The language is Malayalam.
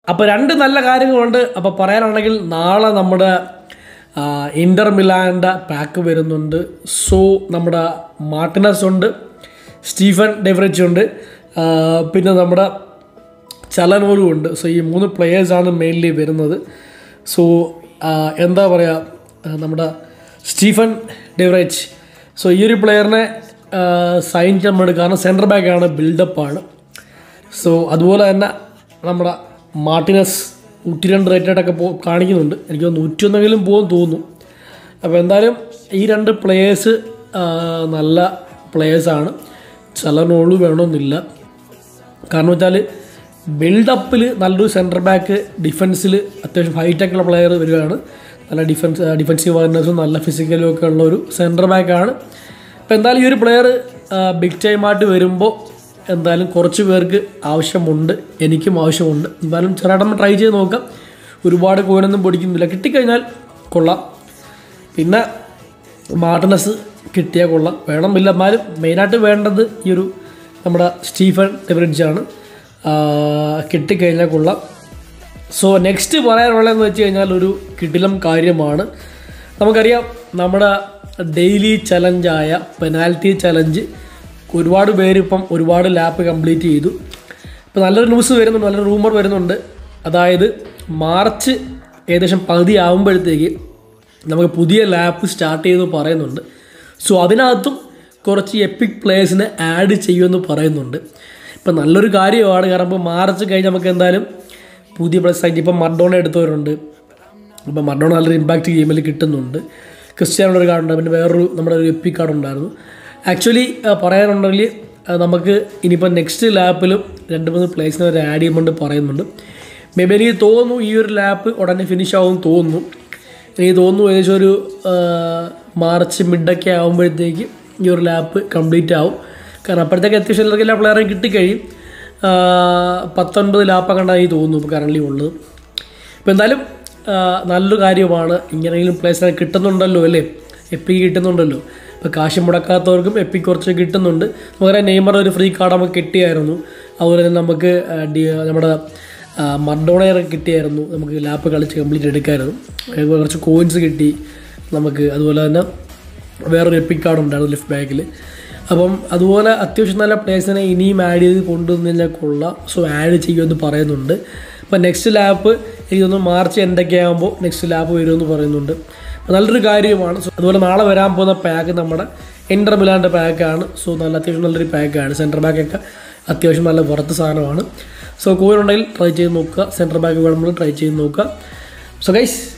അപ്പോൾ രണ്ട് നല്ല കാര്യങ്ങളുണ്ട്. അപ്പോൾ പറയാനാണെങ്കിൽ നാളെ നമ്മുടെ ഇന്റർ മിലാൻ്റെ പാക്ക് വരുന്നുണ്ട്. സോ നമ്മുടെ മാർട്ടിനസ് ഉണ്ട്, സ്റ്റീഫൻ ഡെവറിച്ച് ഉണ്ട്, പിന്നെ നമ്മുടെ ചലനോലും ഉണ്ട്. സോ ഈ 3 പ്ലെയേഴ്സാണ് മെയിൻലി വരുന്നത്. സോ എന്താ പറയുക, നമ്മുടെ സ്റ്റീഫൻ ഡെവറിച്ച്, സോ ഈ ഒരു പ്ലെയറിനെ സൈൻ ചെയ്യാൻ വേണ്ടി, കാരണം സെൻറ്റർ ബാക്കാണ്, ബിൽഡപ്പാണ്. സോ അതുപോലെ തന്നെ നമ്മുടെ മാർട്ടിനസ് 102 റേറ്റഡൊക്കെ കാണിക്കുന്നുണ്ട്. എനിക്ക് 101 പോകുമെന്ന് തോന്നുന്നു. അപ്പോൾ എന്തായാലും ഈ 2 പ്ലെയേഴ്സ് നല്ല പ്ലെയേഴ്സാണ്. ചലനോളു വേണമെന്നില്ല. കാരണം വെച്ചാൽ ബിൽഡപ്പിൽ നല്ലൊരു സെൻറ്റർ ബാക്ക്, ഡിഫൻസിൽ അത്യാവശ്യം ഹൈറ്റൊക്കെയുള്ള പ്ലെയർ വരികയാണ്. നല്ല ഡിഫൻസീവ് അവയർനെസ്സും നല്ല ഫിസിക്കലും ഒക്കെ ഉള്ള ഒരു സെൻറ്റർ ബാക്കാണ്. അപ്പോൾ എന്തായാലും ഈ ഒരു പ്ലെയർ ബിഗ് ടൈമായിട്ട് വരുമ്പോൾ എന്തായാലും കുറച്ച് പേർക്ക് ആവശ്യമുണ്ട്, എനിക്കും ആവശ്യമുണ്ട്. എന്തായാലും ചെറുതായിട്ട് ട്രൈ ചെയ്ത് നോക്കാം. ഒരുപാട് കോയിനൊന്നും പൊടിക്കുന്നില്ല, കിട്ടിക്കഴിഞ്ഞാൽ കൊള്ളാം. പിന്നെ മാർട്ടിനസ് കിട്ടിയാൽ കൊള്ളാം, വേണമെന്നില്ല. എന്നാലും മെയിനായിട്ട് വേണ്ടത് ഈ ഒരു നമ്മുടെ സ്റ്റീഫൻ ഡെവറിച്ചാണ്. കിട്ടിക്കഴിഞ്ഞാൽ കൊള്ളാം. സോ നെക്സ്റ്റ് പറയാനുള്ളതെന്ന് വെച്ച് കഴിഞ്ഞാൽ ഒരു കിടിലം കാര്യമാണ്. നമുക്കറിയാം നമ്മുടെ ഡെയിലി ചലഞ്ചായ പെനാൽറ്റി ചലഞ്ച് ഒരുപാട് പേര് ഇപ്പം ഒരുപാട് ലാപ്പ് കംപ്ലീറ്റ് ചെയ്തു. ഇപ്പോൾ നല്ലൊരു ന്യൂസ് വരുന്നുണ്ട്, നല്ലൊരു റൂമർ വരുന്നുണ്ട്. അതായത് മാർച്ച് ഏകദേശം പകുതി ആകുമ്പോഴത്തേക്ക് നമുക്ക് പുതിയ ലാപ്പ് സ്റ്റാർട്ട് ചെയ്തെന്ന് പറയുന്നുണ്ട്. സോ അതിനകത്തും കുറച്ച് എപ്പിക് പ്ലേയേഴ്സിനെ ആഡ് ചെയ്യുമെന്ന് പറയുന്നുണ്ട്. ഇപ്പം നല്ലൊരു കാര്യമാണ്. കാരണം ഇപ്പോൾ മാർച്ച് കഴിഞ്ഞ് നമുക്ക് എന്തായാലും പുതിയ പ്ലേയേഴ്സ് ആയിട്ട് ഇപ്പം മർഡോണ എടുത്തവരുണ്ട്. ഇപ്പം മർഡോണ നല്ലൊരു ഇമ്പാക്റ്റ് ഗെയിമിൽ കിട്ടുന്നുണ്ട്. ക്രിസ്ത്യാനോയുടെ ഒരു കാർഡുണ്ട്, പിന്നെ വേറൊരു നമ്മുടെ ഒരു എപ്പിക് കാർഡ് ഉണ്ടായിരുന്നു. ആക്ച്വലി പറയാനുണ്ടെങ്കിൽ നമുക്ക് ഇനിയിപ്പോൾ നെക്സ്റ്റ് ലാപ്പിലും 2-3 പ്ലേസിനെ അവർ ആഡ് ചെയ്യുമ്പോൾ പറയുന്നുണ്ട്. മേ ബി എനിക്ക് തോന്നുന്നു ഈ ഒരു ലാപ്പ് ഉടനെ ഫിനിഷ് ആവുമെന്ന് തോന്നുന്നു. എനിക്ക് തോന്നുന്നു ഏകദേശം ഒരു മാർച്ച് മിഡൊക്കെ ആകുമ്പോഴത്തേക്ക് ഈ ഒരു ലാപ്പ് കംപ്ലീറ്റ് ആവും. കാരണം അപ്പോഴത്തേക്ക് അത്യാവശ്യം എല്ലാ പ്ലെയറേയും കിട്ടിക്കഴിയും. 19 ലാപ്പൊക്കെ ഉണ്ടായി തോന്നുന്നു ഇപ്പോൾ കറൻലി ഉള്ളത്. ഇപ്പോൾ എന്തായാലും നല്ലൊരു കാര്യമാണ്. ഇങ്ങനെയെങ്കിലും പ്ലേസിനെ കിട്ടുന്നുണ്ടല്ലോ അല്ലേ, എപ്പിക്ക് കിട്ടുന്നുണ്ടല്ലോ. ഇപ്പോൾ കാശ് മുടക്കാത്തവർക്കും എപ്പിക്ക് കുറച്ച് കിട്ടുന്നുണ്ട്. നമുക്കറിയാം നെയ്മർ ഒരു ഫ്രീ കാർഡ് നമുക്ക് കിട്ടിയായിരുന്നു. അതുപോലെ തന്നെ നമുക്ക് നമ്മുടെ മർഡോണയെ കിട്ടിയായിരുന്നു. നമുക്ക് ലാപ്പ് കളിച്ച് കംപ്ലീറ്റ് എടുക്കാമായിരുന്നു. കുറച്ച് കോയിൻസ് കിട്ടി നമുക്ക്. അതുപോലെ തന്നെ വേറൊരു എപ്പിക് കാർഡ് ഉണ്ടായിരുന്നു ലെഫ്റ്റ് ബാക്കിൽ. അപ്പം അതുപോലെ അത്യാവശ്യം നല്ല പ്ലേയേഴ്സിനെ ഇനിയും ആഡ് ചെയ്ത് കൊണ്ടുവന്നു കഴിഞ്ഞാൽ കൊള്ളാം. സോ ആഡ് ചെയ്യുമെന്ന് പറയുന്നുണ്ട്. അപ്പോൾ നെക്സ്റ്റ് ലാപ്പ് എനിക്ക് തോന്നുന്നു മാർച്ച് എന്തൊക്കെ ആകുമ്പോൾ നെക്സ്റ്റ് ലാപ്പ് വരുമെന്ന് പറയുന്നുണ്ട്. നല്ലൊരു കാര്യമാണ്. സോ അതുപോലെ നാളെ വരാൻ പോകുന്ന പാക്ക് നമ്മുടെ ഇന്റർ മിലാൻ്റെ പാക്കാണ്. സോ അത്യാവശ്യം നല്ലൊരു പാക്കാണ്. സെൻറ്റർ ബാക്കൊക്കെ അത്യാവശ്യം നല്ല പുറത്ത് സാധനമാണ്. സോ കോയിൻ ഉണ്ടെങ്കിൽ ട്രൈ ചെയ്ത് നോക്കുക. സെൻറ്റർ ബാക്ക് വേണമെങ്കിൽ ട്രൈ ചെയ്ത് നോക്കുക. So guys